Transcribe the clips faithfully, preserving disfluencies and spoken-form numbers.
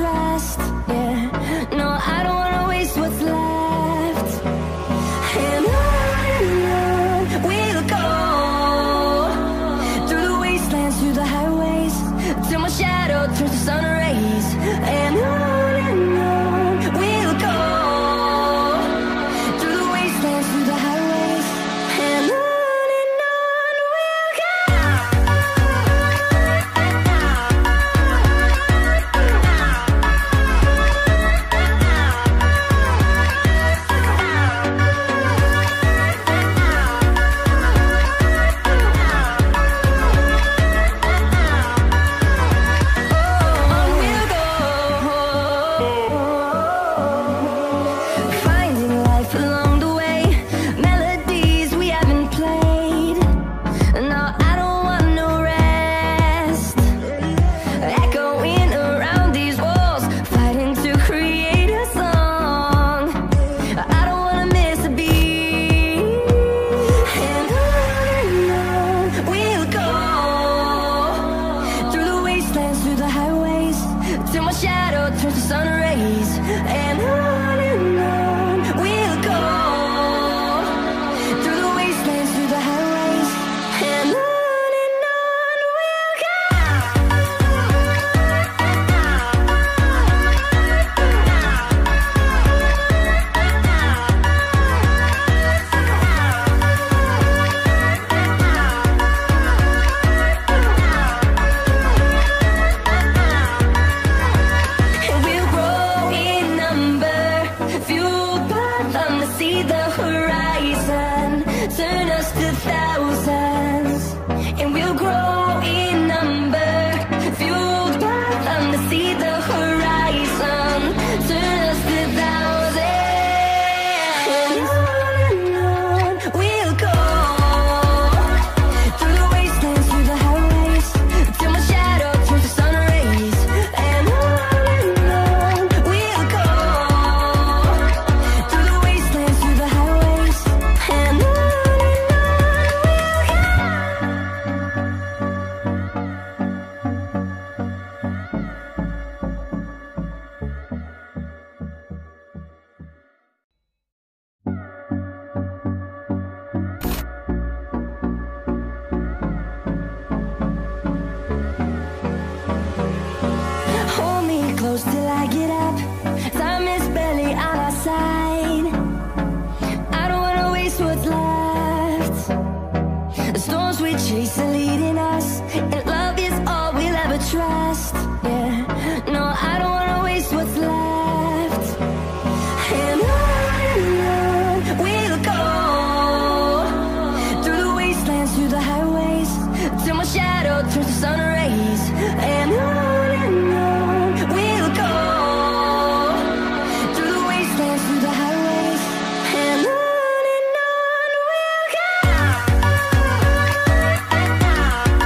trust. Yeah, no, I don't wanna waste what's left. And on and on we'll go, through the wastelands, through the highways, till my shadow turns to sun rays. And on and on we'll go, through the wastelands, through the highways, and on and on we'll go. Finding life along the way, melodies we haven't played. No, I don't want no rest. Echoing around these walls, fighting to create a song. I don't wanna miss a beat. And on and on we'll go, through the wastelands, through the highways, till my shadow turns to sun rays. And on and on we'll go, through the wastelands, through the highways, and on and on we'll go. And we'll grow in number, fueled by them to see the horizon, turn us to thousands. And we'll grow in number, fueled by them to see the horizon, turn us to thousands. And on and on we'll go, through the wastelands, through the highways, till my shadow turns to sun rays. And on and on we'll go, through the wastelands, through the highways, and on and on we'll go. Hold me close till I get up. Time is barely on our side. I don't wanna waste what's left. The storms we chase are leading us, and love is all we'll ever trust. Yeah, no, I don't wanna waste what's left. And on and on we'll go, through the wastelands, through the highways, till my shadow turns to sun rays. And on and on we'll go, through the wastelands, through the highways, and on and on we'll go.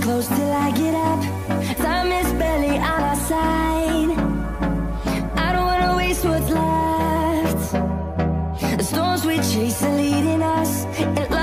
close till I get up. Time is barely on our side. I don't wanna waste what's left. The storms we chase are leading us.